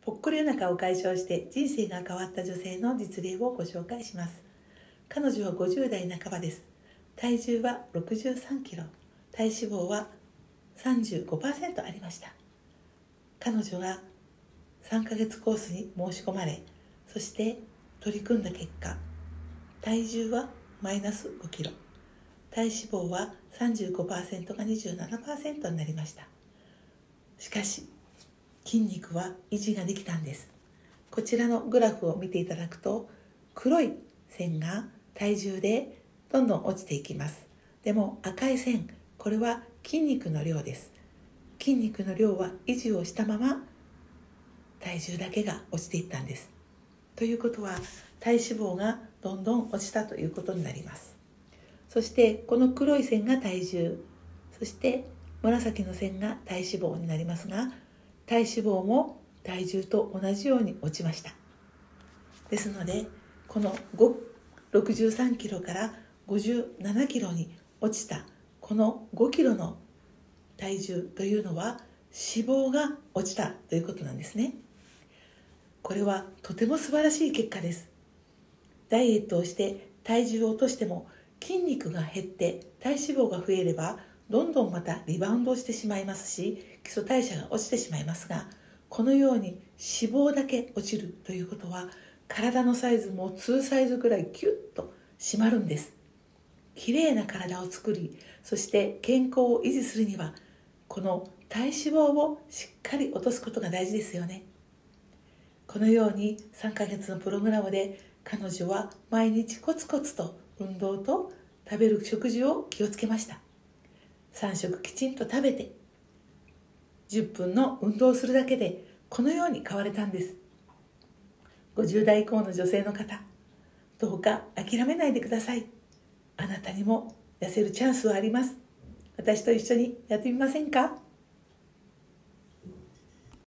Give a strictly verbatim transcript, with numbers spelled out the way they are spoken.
ぽっこりお腹を解消して人生が変わった女性の実例をご紹介します。彼女はごじゅう代半ばです。体重はろくじゅうさんキロ、体脂肪は さんじゅうごパーセント ありました。彼女がさんかげつコースに申し込まれ、そして取り組んだ結果、体重はマイナスごキロ、体脂肪は さんじゅうごパーセント が にじゅうななパーセント になりました。しかし筋肉は維持ができたんです。こちらのグラフを見ていただくと、黒い線が体重でどんどん落ちていきます。でも赤い線、これは筋肉の量です。筋肉の量は維持をしたまま体重だけが落ちていったんです。ということは体脂肪がどんどん落ちたということになります。そしてこの黒い線が体重、そして紫の線が体脂肪になりますが、体脂肪も体重と同じように落ちました。ですのでこのろくじゅうさんキロからごじゅうななキロに落ちたこのごキロの体重というのは脂肪が落ちたということなんですね。これはとても素晴らしい結果です。ダイエットをして体重を落としても筋肉が減って体脂肪が増えればどんどんまたリバウンドしてしまいますし、基礎代謝が落ちてしまいますが、このように脂肪だけ落ちるということは体のサイズもにサイズぐらいキュッと締まるんです。きれいな体を作り、そして健康を維持するにはこの体脂肪をしっかり落とすことが大事ですよね。このようにさんかげつのプログラムで彼女は毎日コツコツと運動と食べる食事を気をつけました。さん食きちんと食べてじゅっぷんの運動をするだけでこのように変われたんです。ごじゅう代以降の女性の方、どうか諦めないでください。あなたにも痩せるチャンスはあります。私と一緒にやってみませんか？